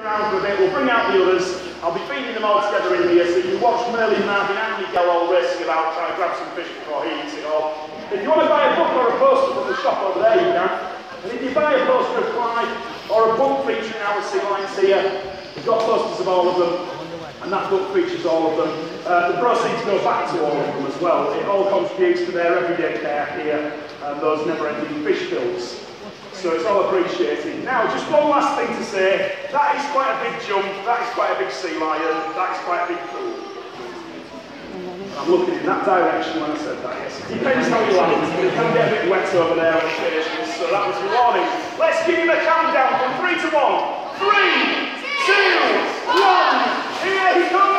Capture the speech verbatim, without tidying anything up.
Around for a bit, we'll bring out the others. I'll be feeding them all together in here so you can watch Merlin, Marvin and Miguel all racing about, trying to grab some fish before he eats it all. If you want to buy a book or a poster from the shop over there, you can. And if you buy a poster of Clyde or a book featuring our sea lions here, we've got posters of all of them, and that book features all of them. Uh, the proceeds go back to all of them as well. It all contributes to their everyday care here and those never-ending fish bills. So it's all appreciated. Now, just one last thing to say. That is quite a big jump, that is quite a big sea lion, that is quite a big pool. I'm looking in that direction when I said that, yes. It depends how you like it, but it can get a bit wet over there on occasions, so that was the warning. Let's give him a countdown from three to one. Three, two, one, here he comes!